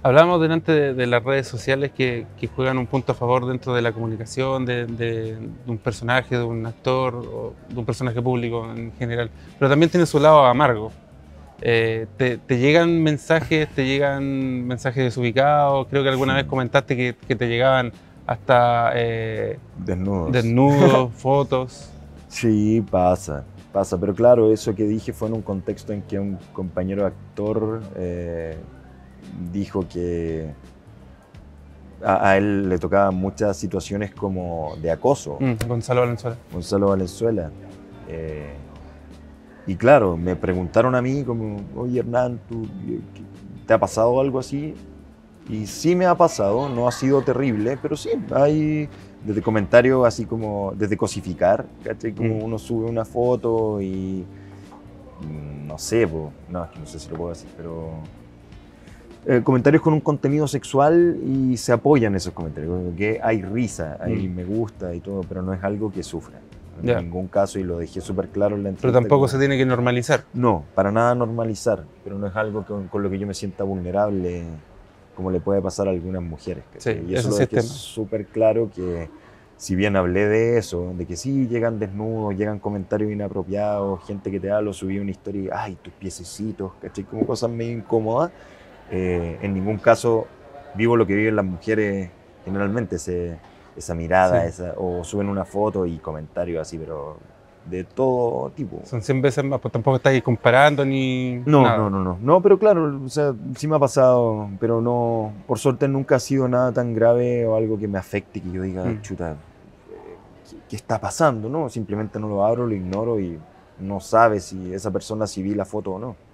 Hablamos delante de las redes sociales que juegan un punto a favor dentro de la comunicación, de un personaje, de un actor o de un personaje público en general, pero también tiene su lado amargo. ¿Te te llegan mensajes desubicados? Creo que alguna vez comentaste que te llegaban hasta Desnudos. desnudos, fotos. Sí, pasa, pero claro, eso que dije fue en un contexto en que un compañero actor dijo que a él le tocaban muchas situaciones como de acoso, Gonzalo Valenzuela. Gonzalo Valenzuela. Eh, y claro, me preguntaron a mí como, oye Hernán, ¿te ha pasado algo así? Y sí me ha pasado, no ha sido terrible, pero sí, hay desde comentarios así como, desde cosificar, ¿cachai? Como uno sube una foto y no sé, no, es que no sé si lo puedo decir, pero comentarios con un contenido sexual y se apoyan esos comentarios, como que hay risa, hay me gusta y todo, pero no es algo que sufra. En Ya. ningún caso, y lo dejé súper claro en la Pero entrevista. tampoco se tiene que normalizar. No, para nada normalizar, pero no es algo con lo que yo me sienta vulnerable, como le puede pasar a algunas mujeres. Sí, ¿Cachai? Y eso ese lo sí es dejé tema. súper claro, que si bien hablé de eso, de que sí, llegan desnudos, llegan comentarios inapropiados, gente que te habla, subí una historia y, ay, tus piececitos, ¿cachai? Como cosas medio incómodas. En ningún caso vivo lo que viven las mujeres generalmente, esa Sí. mirada, o suben una foto y comentarios así, pero de todo tipo. Son 100 veces más, pues tampoco estáis comparando ni No, no, nada. no, no. No, pero claro, o sea, sí me ha pasado, pero no, por suerte nunca ha sido nada tan grave o algo que me afecte, que yo diga, Mm. chuta, ¿qué está pasando? No, simplemente no lo abro, lo ignoro y no sabe si esa persona si vi la foto o no.